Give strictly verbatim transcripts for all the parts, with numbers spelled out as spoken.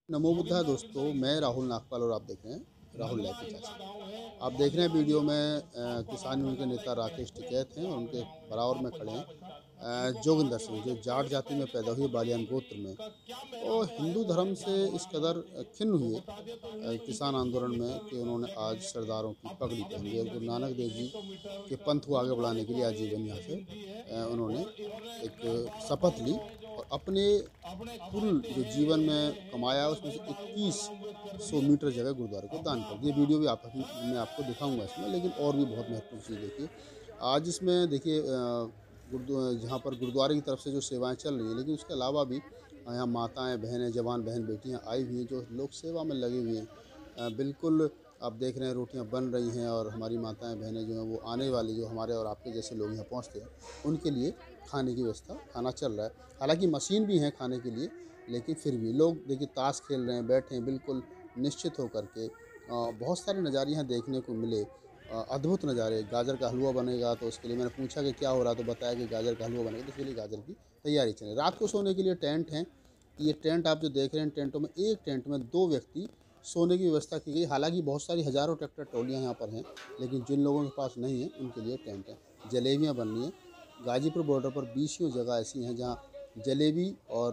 नमो बुद्धा दोस्तों, मैं राहुल नागपाल और आप देख रहे हैं राहुल लाइफ चाचा। आप देख रहे हैं वीडियो में अ, किसान यूनियन के नेता राकेश टिकैत हैं और उनके बराबर में खड़े हैं अ, जोगिंदर सिंह, जो जाट जाति में पैदा हुए बालियान गोत्र में। और हिंदू धर्म से इस कदर खिन्न हुए अ, किसान आंदोलन में कि उन्होंने आज सरदारों की पगड़ी पहन ली। गुरु नानक देव जी के पंथ को आगे बढ़ाने के लिए आजीवन यहाँ से अ, उन्होंने एक शपथ ली और अपने कुल जो जीवन में कमाया उसमें से इक्कीस सौ मीटर जगह गुरुद्वारे को दान कर दिया। वीडियो भी आप मैं आपको दिखाऊंगा इसमें, लेकिन और भी बहुत महत्वपूर्ण चीज़ देखिए आज इसमें। देखिए गुरुद्वारा जहाँ पर गुरुद्वारे की तरफ से जो सेवाएं चल रही हैं, लेकिन उसके अलावा भी यहाँ माताएं, बहनें, जवान बहन बेटियाँ आई हुई हैं जो लोक सेवा में लगी हुई हैं। बिल्कुल आप देख रहे हैं रोटियां बन रही हैं और हमारी माताएं बहनें जो हैं वो आने वाली जो हमारे और आपके जैसे लोग यहाँ पहुँचते हैं उनके लिए खाने की व्यवस्था, खाना चल रहा है। हालांकि मशीन भी है खाने के लिए, लेकिन फिर भी लोग देखिए ताश खेल रहे हैं, बैठे हैं बिल्कुल निश्चित होकर के। बहुत सारे नज़ारे यहाँ देखने को मिले, अद्भुत नज़ारे। गाजर का हलवा बनेगा तो उसके लिए मैंने पूछा कि क्या हो रहा, तो बताया कि गाजर का हलवा बनेगा, तो इसके लिए गाजर की तैयारी चल रही है। रात को सोने के लिए टेंट हैं। ये टेंट आप जो देख रहे हैं, टेंटों में एक टेंट में दो व्यक्ति सोने की व्यवस्था की गई। हालांकि बहुत सारी हज़ारों ट्रैक्टर ट्रॉलियाँ यहाँ पर हैं, लेकिन जिन लोगों के पास नहीं है उनके लिए टेंट है। जलेबियाँ बन रही हैं। गाजीपुर बॉर्डर पर बीसियों जगह ऐसी हैं जहाँ जलेबी और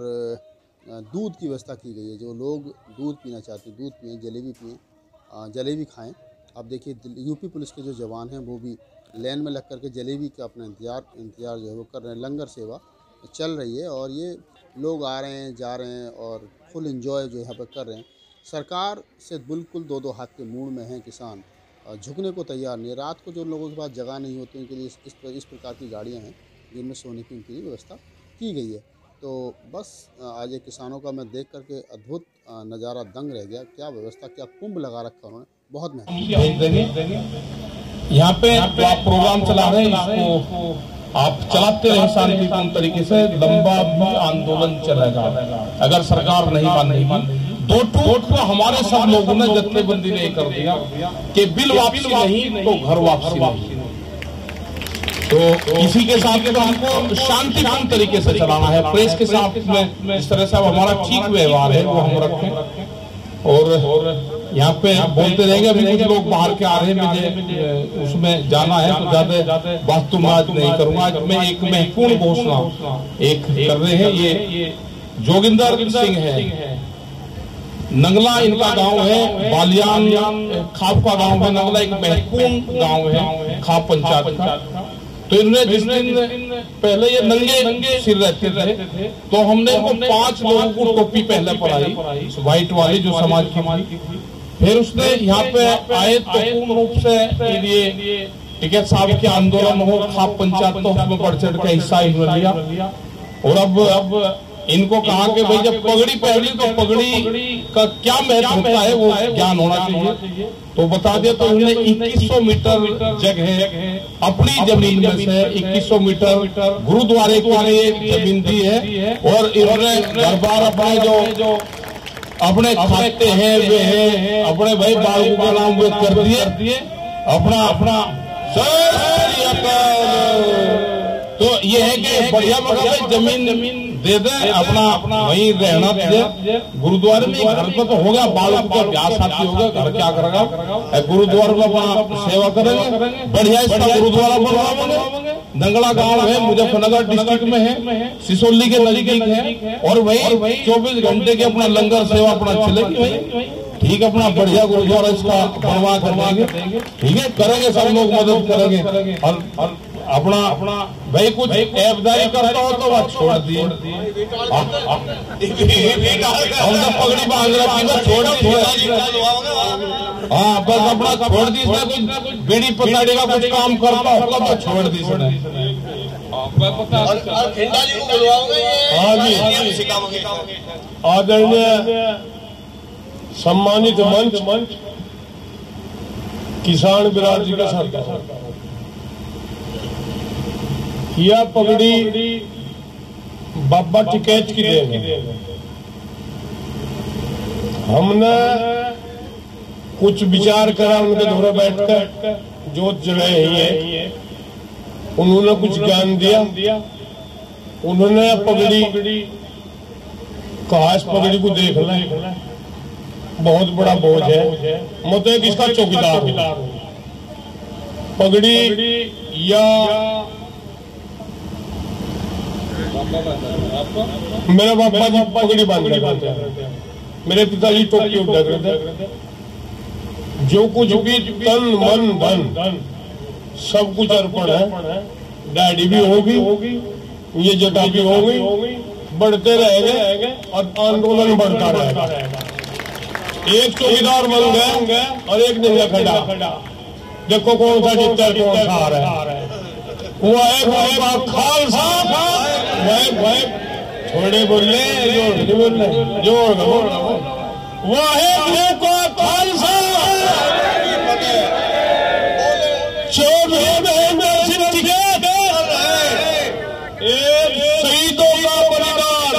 दूध की व्यवस्था की गई है। जो लोग दूध पीना चाहते हैं दूध पिएँ, जलेबी पिएँ, जलेबी खाएँ। अब देखिए यूपी पुलिस के जो जवान हैं वो भी लाइन में लग करके जलेबी का अपना इंतजार इंतजार जो है वो कर रहे हैं। लंगर सेवा चल रही है और ये लोग आ रहे हैं, जा रहे हैं और फुल एंजॉय जो यहाँ पर कर रहे हैं। सरकार से बिल्कुल दो दो हाथ के मूड में हैं किसान, झुकने को तैयार नहीं है। रात को जो लोगों के पास जगह नहीं होती उनके लिए इस इस, इस प्रकार की गाड़ियाँ हैं जिनमें सोने की उनके लिए व्यवस्था की गई है। तो बस आज एक किसानों का मैं देख करके अद्भुत नज़ारा दंग रह गया। क्या व्यवस्था, क्या कुंभ लगा रखा उन्होंने, बहुत मेहनत। यहाँ पे आप प्रोग्राम चला रहे हैं, इसको आप चलाते रहे शांतिपूर्ण तरीके से। लंबा भी आंदोलन चलेगा अगर सरकार नहीं मानेगी। दो टूट को हमारे सब लोगों ने जत्थेबंदी नहीं कर दिया कि बिल वापसी नहीं तो घर वापसी नहीं। तो इसी के साथ तो हमको शांतिपूर्ण तरीके से चलाना है। प्रेस के साथ में इस तरह से हमारा ठीक व्यवहार है वो हम रखें और यहाँ पे बोलते रहेंगे। अभी कुछ लोग बाहर के आ रहे हैं, मुझे उसमें जाना है तो ज्यादा वास्तु में आज नहीं करूंगा। आज मैं एक महत्वपूर्ण घोषणा एक कर रहे हैं। ये जोगिंदर सिंह है, नंगला इनका गांव है, बालियान खाप का गांव है। नंगला एक महत्वपूर्ण गांव है खाप पंचायत का। तो इन्होंने जिस दिन पहले ये नंगे नंगे सिर रहते थे तो हमने इनको पांच लोगों को टोपी पहले पढ़ाई, व्हाइट वाली जो समाज की। फिर उसने यहाँ पे आए तो पूर्ण रूप से ये टिकैत साहब के आंदोलन हो, खाप पंचायत तो उसमें बढ़ चढ़ के हिस्सा इन्होंने लिया। और अब अब इनको कहा कि भाई जब पगड़ी पहनी तो पगड़ी का क्या महत्व होता है वो ज्ञान होना चाहिए। तो बता दिया। तो उन्होंने इक्कीस सौ मीटर जगह अपनी जमीन में से इक्कीस सौ मीटर गुरुद्वारे के लिए जमीन दी है और इन्होंने घर बार अपने जो अपने खाते हैं वे हैं अपने भाई बाबू का नाम वे कर दिए अपना अपना। तो ये है कि बढ़िया मगर जमीन जमीन दे दे, अपना अपना वहीं रहना दे। गुरुद्वारे में घर पे तो होगा, बालक का ब्याह शादी होगा, घर क्या करेगा, गुरुद्वारे में अपना सेवा करेंगे। बढ़िया इसका गुरुद्वारा बनवाएंगे। नंगला गांव है, मुजफ्फरनगर डिस्ट्रिक्ट में है, सिसोली के नजदीक है और वही चौबीस घंटे की अपना लंगर सेवा अपना चलेगी वही। ठीक है, अपना बढ़िया गुरुद्वारा इसका बनवा करवाएंगे। ठीक है, करेंगे, सब लोग मदद करेंगे। और अपना अपना भाई कुछ ऐबदारी करता हो तो वह छोड़ दिए। हम तो पगड़ी बांध रखी है, छोड़ दी। हाँ बस अपना छोड़ दी। कुछ बीड़ी पकड़ी का कुछ काम करता होगा तो छोड़ दी। आदरणीय सम्मानित मंच मंच किसान बिरादरी के साथ यह पगड़ी बाबा टिकैत की देन है। हमने कुछ विचार करा, उनके दौरे बैठकर जो जगह ही है उन्होंने कुछ ज्ञान दिया। उन्होंने पगड़ी कहा इस पगड़ी को देख लें, बहुत बड़ा बोझ है। मैं तो एक इसका चौकीदार हूँ। पगड़ी या मेरा पापा जी पगड़ी बांध करते थे, मेरे पिताजी टोपी उड़ा करते थे। जो कुछ भी तन मन धन सब कुछ अर्पण है। डैडी भी होगी, ये जटा भी होगी, बढ़ते रहेंगे और आंदोलन बढ़ता रहेगा। एक चौकीदार बन गए और एक निंगा खड़ा। देखो कौन सा जीतता है, कौन सा आ रहा है। वह खालसा वह थोड़े बोले जोर नहीं बोलने जोर वाहे को खालसा शहीदों का बलिदान।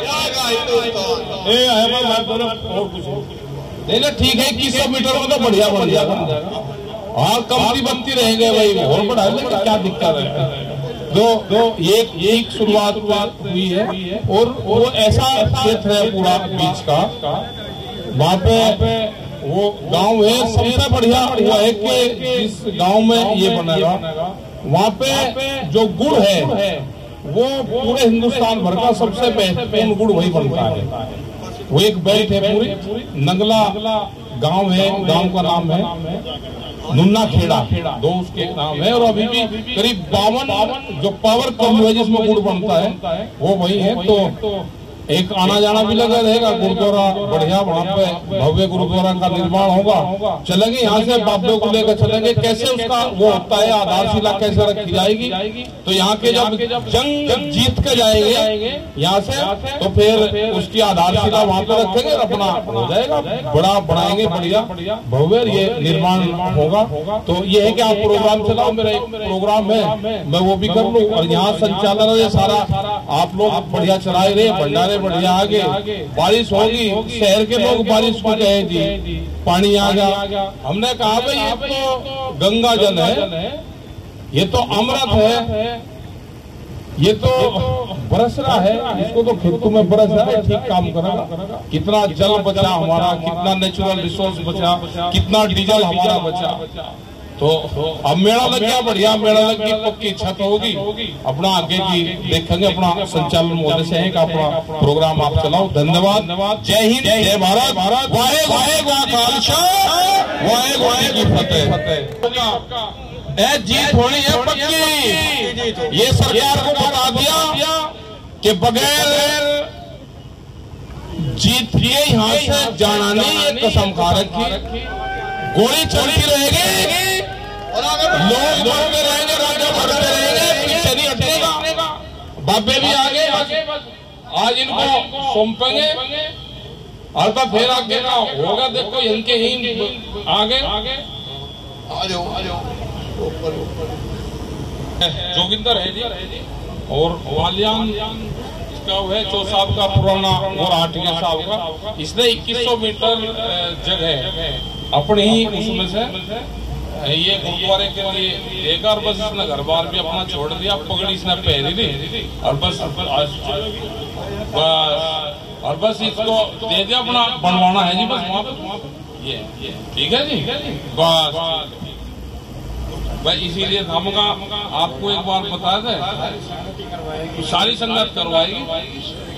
नहीं ना ठीक है, इक्कीस सौ मीटर में तो बढ़िया बन जाएगा। हाँ कमती बनती रहेंगे भाई, और बढ़ा लेंगे, क्या दिक्कत है। जो जो एक एक शुरुआत हुई है और वो ऐसा क्षेत्र है पूरा बीच का, वहाँ पे वो गांव है। सबसे बढ़िया हुआ है कि जिस गांव में ये बनेगा वहाँ पे जो गुड़ है वो पूरे हिंदुस्तान भर का सबसे बेहतरीन गुड़ वही बनता है। वो एक बेल्ट है पूरी, नंगला गांव है, गांव का नाम है नुन्ना खेड़ा, दो उसके नाम है। और अभी भी करीब बावन जो पावर कम है जिसमें गुड़ बनता है वो वही है। तो एक आना जाना भी लगा रहेगा। गुरुद्वारा बढ़िया, वहाँ पे भव्य गुरुद्वारा का निर्माण होगा। चलेंगे यहाँ से बाबे को लेकर चलेंगे, कैसे उसका वो होता है, आधारशिला कैसे रखी जाएगी। तो यहाँ के जब जंग जीत के जाएंगे यहाँ से, तो फिर उसकी आधारशिला वहाँ पे रखेंगे और अपना हो जाएगा, बड़ा बनाएंगे, बढ़िया भव्य ये निर्माण होगा। तो ये है कि आप प्रोग्राम चलाओ, मेरा एक प्रोग्राम है मैं वो भी कर लूँ। और यहाँ संचालन है सारा, आप लोग बढ़िया चलाए रहे, भंडारे बढ़िया आगे। बारिश होगी, शहर के लोग बारिश को कहे जी पानी आ गया। हमने कहा भाई ये तो गंगा जल है, ये तो अमृत है, ये तो बरस रहा है, इसको तो खेतों में बरस रहा है, ठीक काम करेगा। कितना जल बचा हमारा, कितना नेचुरल रिसोर्स बचा, कितना डीजल हमारा बचा। तो अब मेला लग गया, बढ़िया मेला लग गई, पक्की छत होगी। अपना आगे की देखेंगे, अपना संचालन मोदी से है कि अपना प्रोग्राम आप चलाओ। धन्यवाद। जय हिंद, जय भारत। वाहे वाहे वाहे वाहे की फतेह। ए जीत होनी है पक्की। ये सरकार को बता दिया कि बगैर जीत लिए यहाँ से जाना नहीं, ये कसम खा रखी। गोली चलती रहेगी, लोग बढ़ते रहेंगे, राजा बढ़ते रहेंगे, पीछे नहीं हटेगा। बाबे भी आगे आज इनको सौंपेंगे और तो फिर आगे का होगा। देखो इनके ही आगे जोगिंदर है जी और वालियान इसका है चौ साहब का पुराना और आटिके साहब का। इसने इक्कीस सौ मीटर जगह अपनी ही उसमें से ये गुरुद्वारे के लिए देगा और बस इसने घर बार भी अपना छोड़ दिया। पगड़ी इसने पहनी थी और बस बस और बस इसको दे दिया, अपना बनवाना है जी बस वहाँ पे। ये ठीक है जी, बस भाई इसीलिए हमका आपको एक बार बता दें, सारी संगत करवाएगी।